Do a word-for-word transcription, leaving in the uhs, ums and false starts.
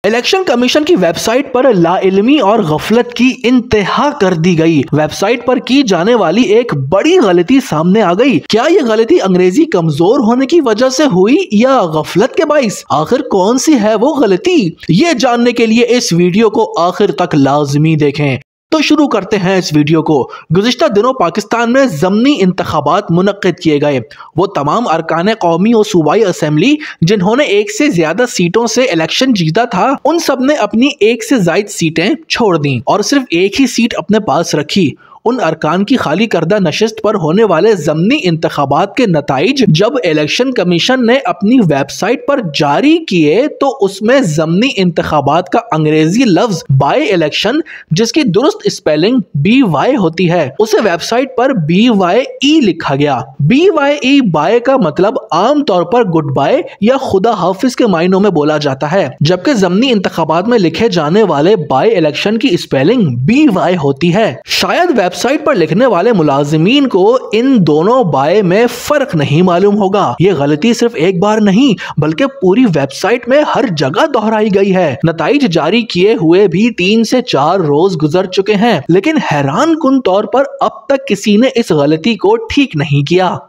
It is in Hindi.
इलेक्शन कमीशन की वेबसाइट पर लाइल्मी और गफलत की इंतहा कर दी गई। वेबसाइट पर की जाने वाली एक बड़ी गलती सामने आ गई। क्या यह गलती अंग्रेजी कमजोर होने की वजह से हुई या गफलत के बाइस? आखिर कौन सी है वो गलती, ये जानने के लिए इस वीडियो को आखिर तक लाजमी देखें। तो शुरू करते हैं इस वीडियो को। गुज़िश्ता दिनों पाकिस्तान में ज़मनी इंतखाबात मुनक्किद किए गए। वो तमाम अरकान कौमी और सूबाई असेंबली जिन्होंने एक से ज्यादा सीटों से इलेक्शन जीता था, उन सब ने अपनी एक से ज्यादा सीटें छोड़ दी और सिर्फ एक ही सीट अपने पास रखी। उन अरकान की खाली करदा नशिस्त पर होने वाले ज़मनी इंतखाबात के नताइज जब इलेक्शन कमीशन ने अपनी वेबसाइट पर जारी किए तो उसमें ज़मनी इंतखाबात का अंग्रेजी लफ्ज बाय इलेक्शन, जिसकी दुरुस्त स्पेलिंग बी वाई होती है, उसे वेबसाइट पर बी वाई ई लिखा गया। बी वाई ई बाय का मतलब आमतौर पर गुड बाय या खुदा हाफिज के मायनों में बोला जाता है, जबकि ज़मनी इंतखाबात में लिखे जाने वाले बाय इलेक्शन की स्पेलिंग बी वाई होती है। शायद वेबसाइट पर लिखने वाले मुलाजिमीन को इन दोनों बाय में फर्क नहीं मालूम होगा। ये गलती सिर्फ एक बार नहीं बल्कि पूरी वेबसाइट में हर जगह दोहराई गई है। नताइज जारी किए हुए भी तीन से चार रोज गुजर चुके हैं, लेकिन हैरान कुन तौर पर अब तक किसी ने इस गलती को ठीक नहीं किया।